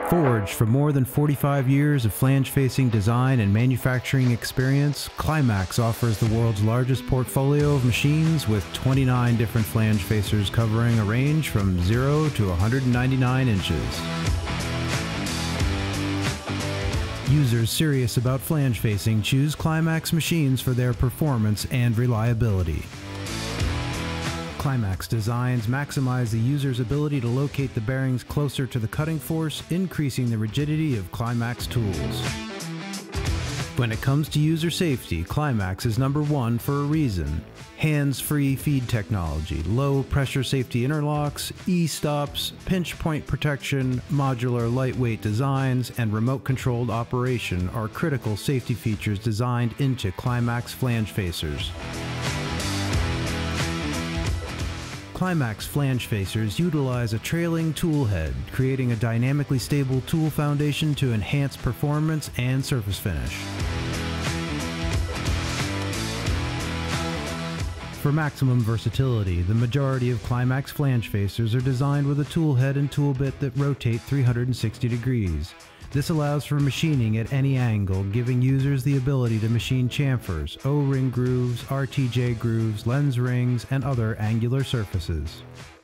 Forged from more than 45 years of flange-facing design and manufacturing experience, CLIMAX offers the world's largest portfolio of machines with 29 different flange facers covering a range from 0 to 199 inches. Users serious about flange facing choose CLIMAX machines for their performance and reliability. CLIMAX designs maximize the user's ability to locate the bearings closer to the cutting force, increasing the rigidity of CLIMAX tools. When it comes to user safety, CLIMAX is #1 for a reason. Hands-free feed technology, low-pressure safety interlocks, e-stops, pinch point protection, modular lightweight designs, and remote-controlled operation are critical safety features designed into CLIMAX flange facers. CLIMAX flange facers utilize a trailing tool head, creating a dynamically stable tool foundation to enhance performance and surface finish. For maximum versatility, the majority of CLIMAX flange facers are designed with a tool head and tool bit that rotate 360 degrees. This allows for machining at any angle, giving users the ability to machine chamfers, O-ring grooves, RTJ grooves, lens rings, and other angular surfaces.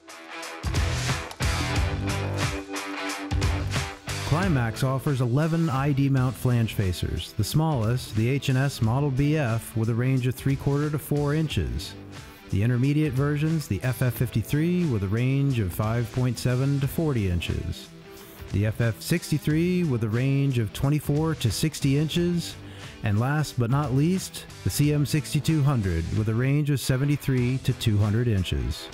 CLIMAX offers 11 ID mount flange facers, the smallest, the H&S Model BF, with a range of 3/4 to 4 inches. The intermediate versions, the FF53, with a range of 5.7 to 40 inches. The FF63 with a range of 24 to 60 inches, and last but not least, the CM6200 with a range of 73 to 200 inches.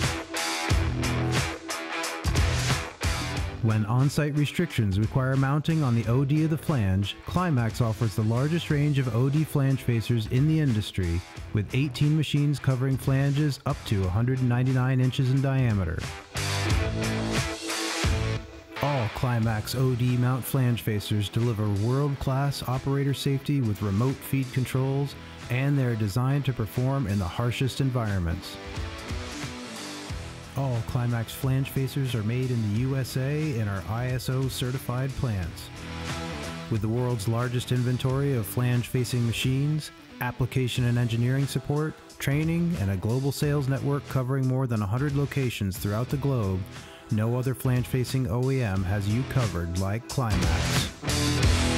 When on-site restrictions require mounting on the OD of the flange, CLIMAX offers the largest range of OD flange facers in the industry, with 18 machines covering flanges up to 199 inches in diameter. All CLIMAX OD mount flange facers deliver world-class operator safety with remote feed controls, and they are designed to perform in the harshest environments. All CLIMAX flange facers are made in the USA in our ISO certified plants. With the world's largest inventory of flange-facing machines, application and engineering support, training, and a global sales network covering more than 100 locations throughout the globe, no other flange-facing OEM has you covered like CLIMAX.